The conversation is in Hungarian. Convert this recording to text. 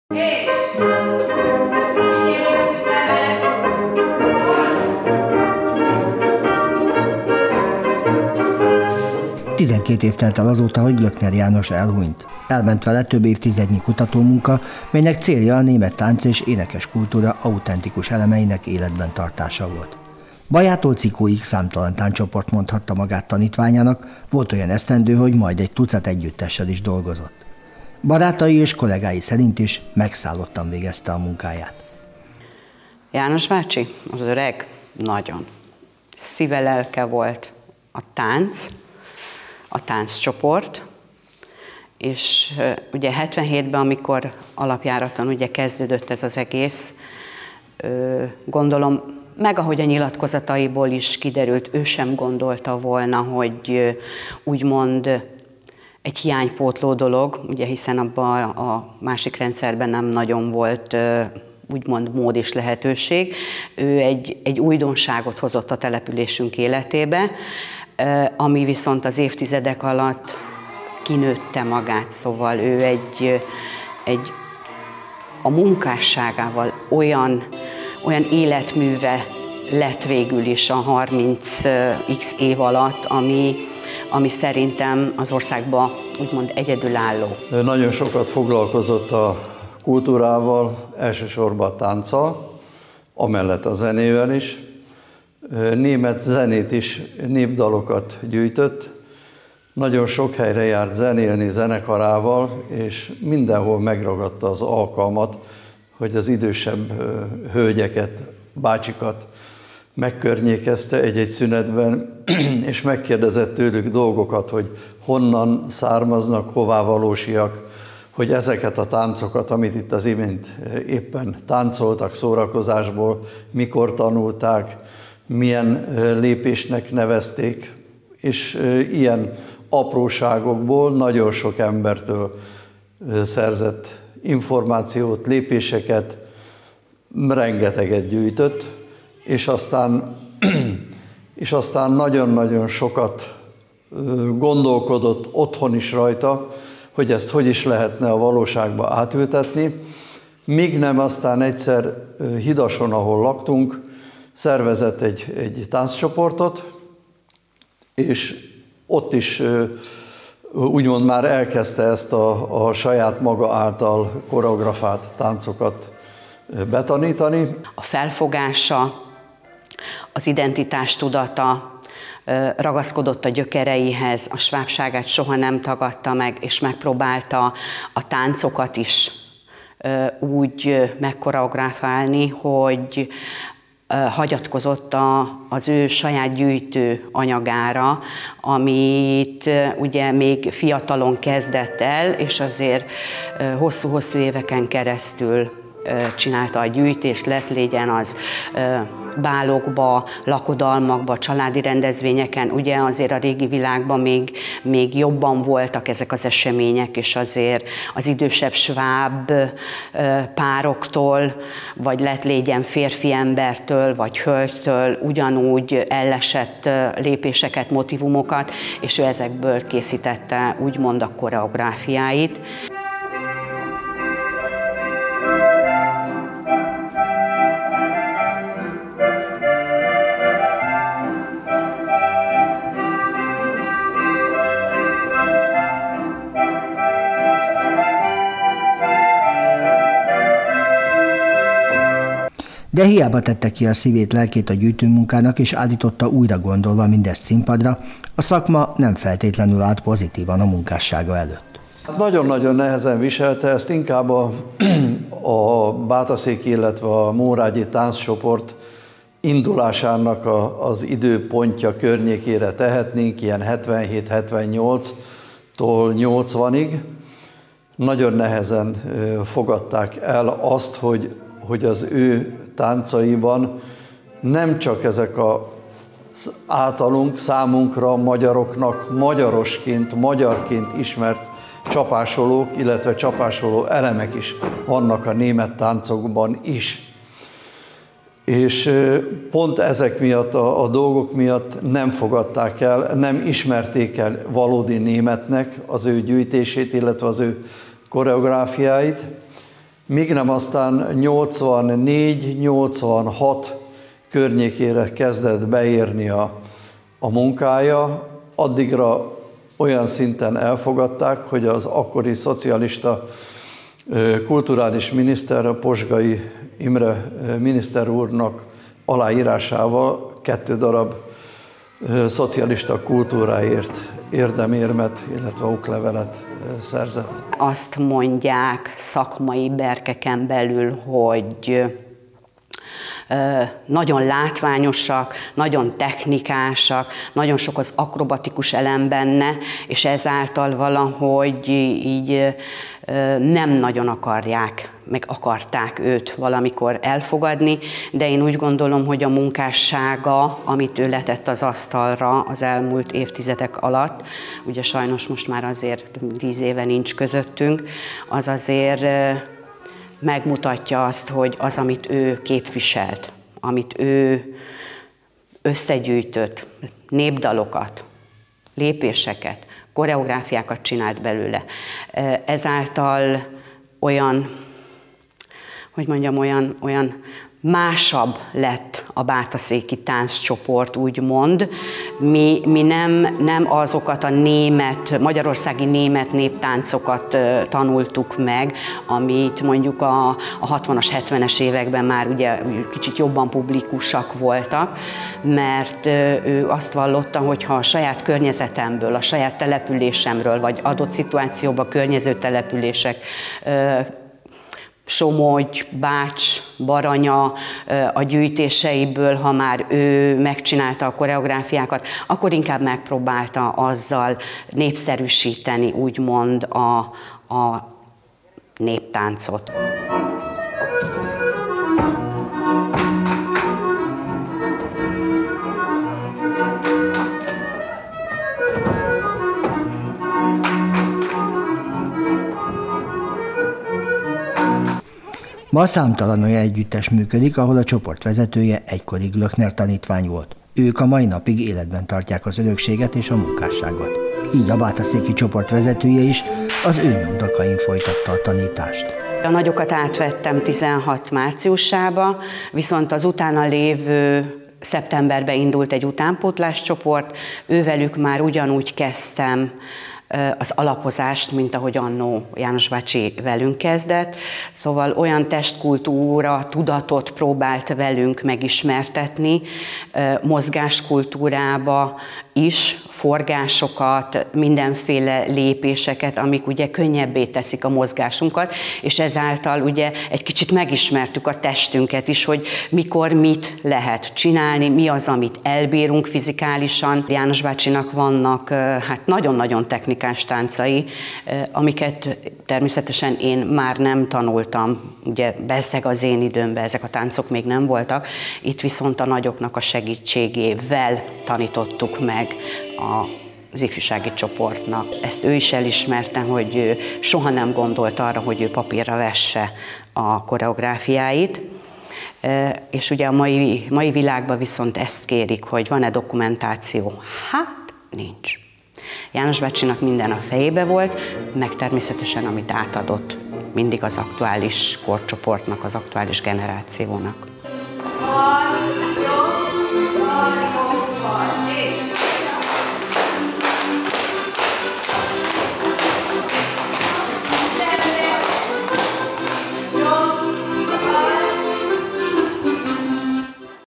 És 12 év telt el azóta, hogy Glöckner János elhunyt. Elment vele több évtizednyi kutatómunka, melynek célja a német tánc és énekes kultúra autentikus elemeinek életben tartása volt. Bajától Cikóig számtalan tánccsoport mondhatta magát tanítványának, volt olyan esztendő, hogy majd egy tucat együttessel is dolgozott. Barátai és kollégái szerint is megszállottan végezte a munkáját. János bácsi, az öreg, nagyon szíve lelke volt a tánccsoport, és ugye 77-ben, amikor alapjáraton ugye kezdődött ez az egész, gondolom, meg ahogy a nyilatkozataiból is kiderült, ő sem gondolta volna, hogy úgymond egy hiánypótló dolog, ugye hiszen abban a másik rendszerben nem nagyon volt úgymond mód és lehetőség. Ő egy újdonságot hozott a településünk életébe, ami viszont az évtizedek alatt kinőtte magát, szóval ő a munkásságával olyan életműve lett végül is a 30x év alatt, ami szerintem az országban úgymond egyedülálló. Nagyon sokat foglalkozott a kultúrával, elsősorban a tánccal, amellett a zenével is. Német zenét is, népdalokat gyűjtött, nagyon sok helyre járt zenélni zenekarával, és mindenhol megragadta az alkalmat, hogy az idősebb hölgyeket, bácsikat megkörnyékezte egy-egy szünetben, és megkérdezett tőlük dolgokat, hogy honnan származnak, hová valósiak, hogy ezeket a táncokat, amit itt az imént éppen táncoltak szórakozásból, mikor tanulták, milyen lépésnek nevezték, és ilyen apróságokból nagyon sok embertől szerzett információt, lépéseket, rengeteget gyűjtött, és aztán nagyon-nagyon sokat gondolkodott otthon is rajta, hogy ezt hogy is lehetne a valóságba átültetni, míg nem aztán egyszer Hidason, ahol laktunk, szervezett egy tánccsoportot, és ott is úgymond már elkezdte ezt a saját maga által koreografált táncokat betanítani. A felfogása, az identitástudata, ragaszkodott a gyökereihez, a svábságát soha nem tagadta meg, és megpróbálta a táncokat is úgy megkoreografálni, hogy hagyatkozott az ő saját gyűjtő anyagára, amit ugye még fiatalon kezdett el, és azért hosszú-hosszú éveken keresztül csinálta a gyűjtést, légyen az bálokba, lakodalmakba, családi rendezvényeken. Ugye azért a régi világban még jobban voltak ezek az események, és azért az idősebb sváb pároktól, vagy légyen férfi embertől, vagy hölgytől ugyanúgy ellesett lépéseket, motivumokat, és ő ezekből készítette úgymond a koreográfiáit. De hiába tette ki a szívét, lelkét a gyűjtőmunkának, és állította újra gondolva mindezt színpadra, a szakma nem feltétlenül állt pozitívan a munkássága előtt. Nagyon-nagyon nehezen viselte, ezt inkább a Bátaszéki, illetve a Mórágyi tánccsoport indulásának az időpontja környékére tehetnénk, ilyen 77-78-tól 80-ig. Nagyon nehezen fogadták el azt, hogy az ő táncaiban nem csak ezek az általunk, számunkra, magyaroknak magyarosként, magyarként ismert csapásolók, illetve csapásoló elemek is vannak a német táncokban is. És pont ezek miatt, a dolgok miatt nem fogadták el, nem ismerték el valódi németnek az ő gyűjtését, illetve az ő koreográfiáit, míg nem aztán 84-86 környékére kezdett beérni a munkája, addigra olyan szinten elfogadták, hogy az akkori szocialista kulturális miniszter, a Posgai Imre miniszter úrnak aláírásával 2 darab szocialista kultúráért érdemérmet, illetve oklevelet szerzett. Azt mondják szakmai berkeken belül, hogy nagyon látványosak, nagyon technikásak, nagyon sok az akrobatikus elem benne, és ezáltal valahogy így nem nagyon akarták őt valamikor elfogadni, de én úgy gondolom, hogy a munkássága, amit ő letett az asztalra az elmúlt évtizedek alatt, ugye sajnos most már azért 10 éve nincs közöttünk, az azért megmutatja azt, hogy az, amit ő képviselt, amit ő összegyűjtött, népdalokat, lépéseket, koreográfiákat csinált belőle. Ezáltal olyan, hogy mondjam, olyan másabb lett a bátaszéki tánccsoport, úgymond. Mi nem azokat a magyarországi német néptáncokat tanultuk meg, amit mondjuk a 60-as, 70-es években már ugye kicsit jobban publikusak voltak, mert ő azt vallotta, hogy ha a saját környezetemből, a saját településemről, vagy adott szituációban környező települések, Somogy, Bács, Baranya a gyűjtéseiből, ha már ő megcsinálta a koreográfiákat, akkor inkább megpróbálta azzal népszerűsíteni, úgymond a néptáncot. Ma számtalan olyan együttes működik, ahol a csoport vezetője egykori Glöckner tanítvány volt. Ők a mai napig életben tartják az örökséget és a munkásságot. Így a bátaszéki csoport vezetője is az ő nyomdakain folytatta a tanítást. A nagyokat átvettem 16 márciusába, viszont az utána lévő szeptemberben indult egy utánpótlás csoport, ővelük már ugyanúgy kezdtem az alapozást, mint ahogy annó János bácsi velünk kezdett. Szóval olyan testkultúra, tudatot próbált velünk megismertetni, mozgáskultúrába is, forgásokat, mindenféle lépéseket, amik ugye könnyebbé teszik a mozgásunkat, és ezáltal ugye egy kicsit megismertük a testünket is, hogy mikor mit lehet csinálni, mi az, amit elbírunk fizikálisan. János bácsinak vannak hát nagyon-nagyon technikás táncai, amiket természetesen én már nem tanultam, ugye bezzeg az én időmben ezek a táncok még nem voltak, itt viszont a nagyoknak a segítségével tanítottuk meg az ifjúsági csoportnak. Ezt ő is elismerte, hogy soha nem gondolt arra, hogy ő papírra vesse a koreográfiáit, és ugye a mai világban viszont ezt kérik, hogy van-e dokumentáció? Hát nincs. János bácsinak minden a fejébe volt, meg természetesen amit átadott mindig az aktuális korcsoportnak, az aktuális generációnak. 6, 8, 9, 10.